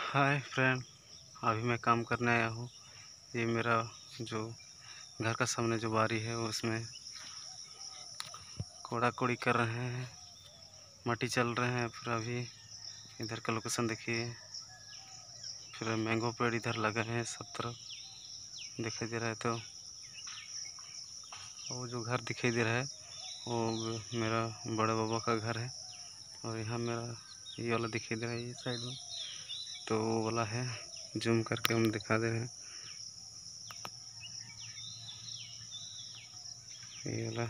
Hi friend, अभी मैं काम करने आया हूँ। ये मेरा जो घर का सामने जो बारी है उसमें कोड़ा कोड़ी कर रहे हैं, मट्टी चल रहे हैं। फिर अभी इधर का लोकेशन देखिए, फिर मैंगो पेड़ इधर लगे हैं सब तरफ दिखाई दे रहा है। तो वो जो घर दिखाई दे रहा है वो मेरा बड़े बाबा का घर है। और यहाँ मेरा ये वाला दिखाई दे रहा है, ये साइड में तो वो वाला है। जूम करके हम दिखा दे रहे हैं, ये वाला।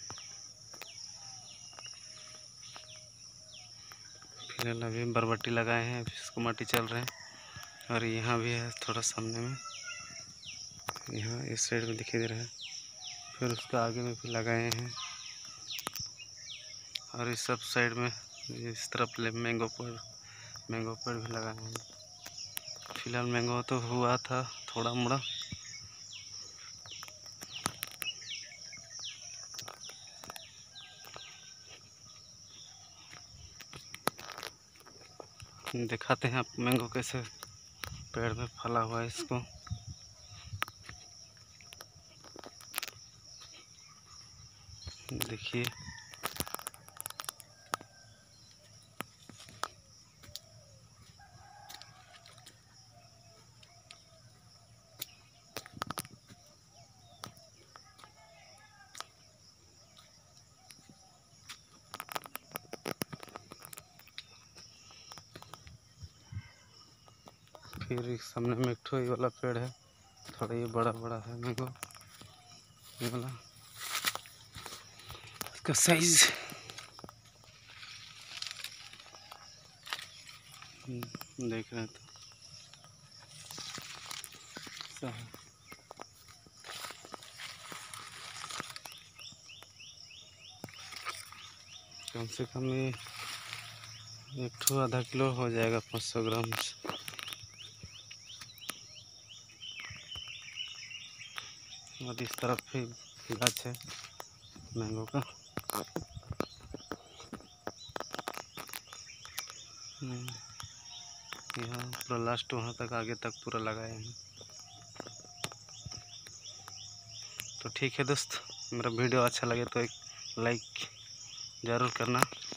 फिलहाल अभी बरबट्टी लगाए हैं, अभी इसको माटी चल रहे हैं। और यहाँ भी है थोड़ा सामने में, यहाँ इस साइड में दिखाई दे रहा है। फिर उसका आगे में भी लगाए हैं। और इस सब साइड में इस तरफ मैंगो पेड़ भी लगाए हैं। फिलहाल मैंगो तो हुआ था थोड़ा मोड़ा। दिखाते हैं आप मैंगो कैसे पेड़ में फला हुआ है। इसको देखिए, फिर एक सामने में एक ठो ये वाला पेड़ है, थोड़ा ये बड़ा बड़ा है मैंगो ये वाला। इसका साइज देख रहे हैं तो ऐसा है। कम से कम ये एक ठो आधा किलो हो जाएगा, 500 ग्राम। और इस तरफ भी गाछ है मैंगो का। यहाँ पूरा लास्ट वहाँ तक आगे तक पूरा लगाए हैं। तो ठीक है दोस्त, मेरा वीडियो अच्छा लगे तो एक लाइक ज़रूर करना।